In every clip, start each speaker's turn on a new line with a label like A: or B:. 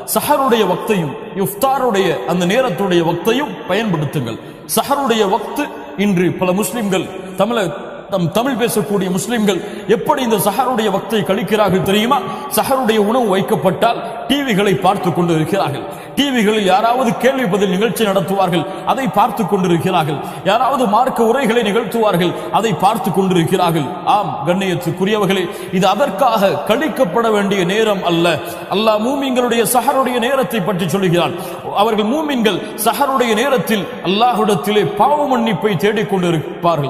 A: சஹருடைய வக்தையும் இஃப்தாருடைய அந்த நேரத்துடைய வக்தையும் பயன்படுத்துங்கள். சஹருடைய வக்து இன்று பல முஸ்லிம்கள் தமிழ் பேசக்கூடிய முஸ்லிம்கள் எப்படி இந்த சஹருடைய வக்தை கழிக்கிறார்கள் தெரியுமா? சஹருடைய உணவு வைக்கப்பட்டால் டிவிகளை பார்த்து கொண்டு இருக்கிறார்கள். டிவிகளில் யாராவது கேள்வி பதில் நிகழ்ச்சி நடத்துவார்கள், அதை பார்த்து கொண்டிருக்கிறார்கள். யாராவது மார்க்க உரைகளை நிகழ்த்துவார்கள், அதை பார்த்து கொண்டிருக்கிறார்கள். ஆம் கண்ணியத்துக்குரியவர்களே, இது அதற்காக கழிக்கப்பட வேண்டிய நேரம் அல்ல. அல்லாஹ் மூமின்களுடைய சஹருடைய நேரத்தை பற்றி சொல்கிறான். அவர்கள் மூமின்கள் சஹருடைய நேரத்தில் அல்லாஹ்விடத்திலே பாவ மன்னிப்பை தேடிக்கொண்டிருப்பார்கள்.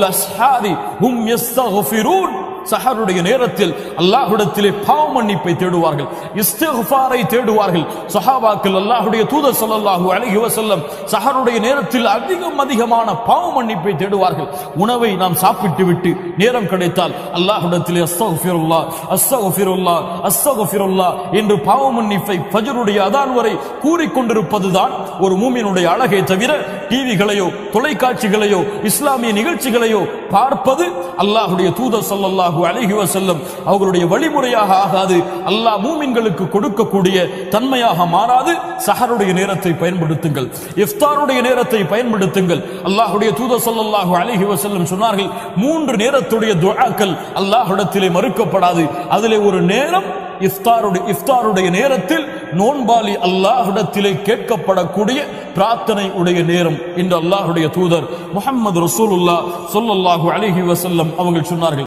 A: சஹருடைய நேரத்தில் அல்லாஹ்விடத்திலே பாவ மன்னிப்பை தேடுவார்கள், இஸ்திக்ஃபாரை தேடுவார்கள். சஹாபாக்கள் அல்லாஹ்வுடைய தூதர் ஸல்லல்லாஹு அலைஹி வஸல்லம் சஹருடைய நேரத்தில் அதிகமான பாவ மன்னிப்பை தேடுவார்கள். உணவை நாம் சாப்பிட்டு விட்டு நேரம் கிடைத்தால் அல்லாஹ்விடத்திலே அஸ்தக்ஃபிருல்லாஹ் அஸ்தக்ஃபிருல்லாஹ் அஸ்தக்ஃபிருல்லாஹ் என்று பாவ மன்னிப்பை ஃபஜ்ருடைய அதான் வரை கூறிக்கொண்டிருப்பதுதான் ஒரு மூமினுடைய அழகை தவிர டிவிகளையோ தொலைக்காட்சிகளையோ இஸ்லாமிய நிகழ்ச்சிகளையோ பார்ப்பது அல்லாஹ்வுடைய தூதர் ஸல்லல்லாஹு அலைஹி வஸல்லம் அவர்களுடைய வழிமுறையாக ஆகாது. அல்லாஹ் மூமின்களுக்கு கொடுக்கக்கூடிய தன்மையாக மாறாது. சஹருடைய நேரத்தை பயன்படுத்துங்கள், இஃப்தாருடைய நேரத்தை பயன்படுத்துங்கள். அல்லாஹ்வுடைய தூதர் ஸல்லல்லாஹு அலைஹி வஸல்லம் சொன்னார்கள், 3 நேரத்துடைய துஆக்கள் அல்லாஹ்விடத்திலே மறுக்கப்படாது. அதிலே ஒரு நேரம் இஃப்தாருடைய நேரத்தில் நோன்பாளி அல்லாஹ்விடத்திலே கேட்கப்படக்கூடிய பிரார்த்தனை உடைய நேரம் என்று அல்லாஹ்வுடைய தூதர் முஹம்மது ரசூலுல்லாஹ் ஸல்லல்லாஹு அலைஹி வஸல்லம் அவர்கள் சொன்னார்கள்.